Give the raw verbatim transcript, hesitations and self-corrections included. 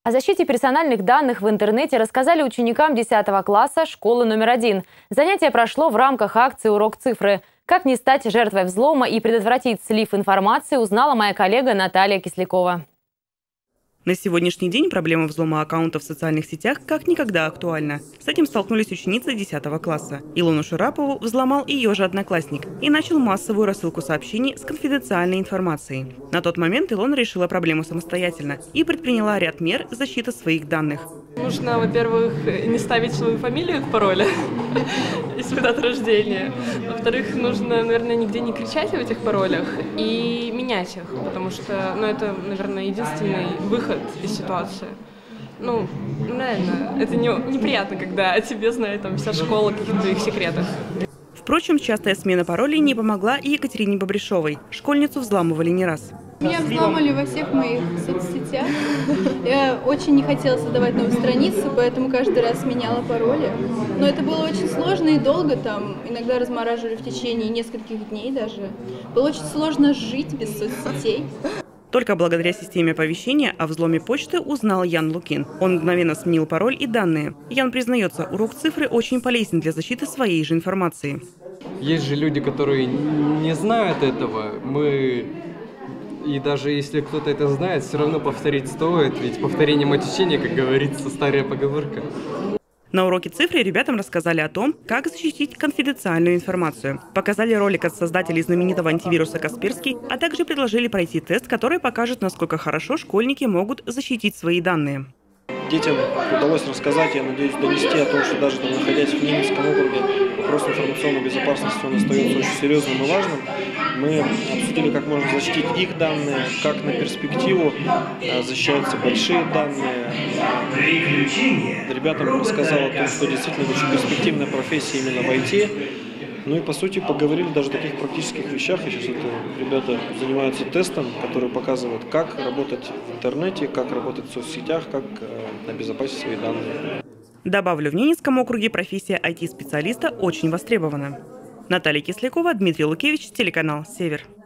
О защите персональных данных в интернете рассказали ученикам десятого класса школы номер один. Занятие прошло в рамках акции «Урок цифры». Как не стать жертвой взлома и предотвратить слив информации, узнала моя коллега Наталья Кислякова. На сегодняшний день проблема взлома аккаунтов в социальных сетях как никогда актуальна. С этим столкнулись ученицы десятого класса. Илону Шарапову взломал ее же одноклассник и начал массовую рассылку сообщений с конфиденциальной информацией. На тот момент Илона решила проблему самостоятельно и предприняла ряд мер защиты своих данных. Нужно, во-первых, не ставить свою фамилию в пароле и свою дату рождения. Во-вторых, нужно, наверное, нигде не кричать в этих паролях и менять их, потому что, ну, это, наверное, единственный выход из ситуации. Ну, наверное, это не, неприятно, когда о тебе знает там вся школа, о каких-то твоих секретах. Впрочем, частая смена паролей не помогла и Екатерине Бобришовой. Школьницу взламывали не раз. Меня взломали во всех моих соцсетях. Я очень не хотела создавать новую страницу, поэтому каждый раз меняла пароли. Но это было очень сложно и долго, там иногда размораживали в течение нескольких дней даже. Было очень сложно жить без соцсетей. Только благодаря системе оповещения о взломе почты узнал Ян Лукин. Он мгновенно сменил пароль и данные. Ян признается, урок цифры очень полезен для защиты своей же информации. Есть же люди, которые не знают этого. Мы... И даже если кто-то это знает, все равно повторить стоит, ведь повторение мать учения, как говорится, старая поговорка. На уроке цифры ребятам рассказали о том, как защитить конфиденциальную информацию. Показали ролик от создателей знаменитого антивируса Касперский, а также предложили пройти тест, который покажет, насколько хорошо школьники могут защитить свои данные. Детям удалось рассказать, я надеюсь, донести о том, что даже там, находясь в Ненецком округе, вопрос информационной безопасности он остается очень серьезным и важным. Мы обсудили, как можно защитить их данные, как на перспективу защищаются большие данные. Ребятам рассказал о том, что действительно очень перспективная профессия именно в ай ти. Ну и по сути поговорили даже о таких практических вещах. И сейчас это ребята занимаются тестом, который показывает, как работать в интернете, как работать в соцсетях, как обезопасить свои данные. Добавлю, в Ненецком округе профессия ай ти-специалиста очень востребована. Наталья Кислякова, Дмитрий Лукевич, телеканал «Север».